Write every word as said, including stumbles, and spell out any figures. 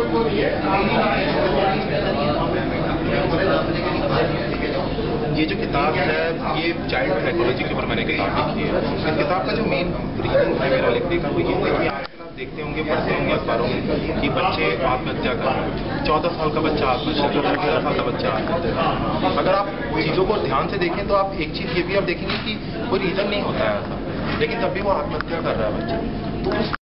ये जो किताब है ये चाइल्ड साइकोलॉजी के ऊपर मैंने किताब लिखी है। इस किताब का जो मेन रीजन है मेरा लिखने का वो ये है कि आजकल आप देखते होंगे, पढ़ते होंगे अखबारों में कि बच्चे आत्महत्या कर रहे हैं। चौदह साल का बच्चा आत्महत्या कर रहा है, अठारह साल का बच्चा आत्महत्या कर रहा है। अगर आप चीज़ों को ध्यान से देखें तो आप एक चीज़ ये भी आप देखेंगे कि कोई रीज़न नहीं होता है ऐसा, लेकिन तब भी वो आत्महत्या कर रहा है बच्चा। तो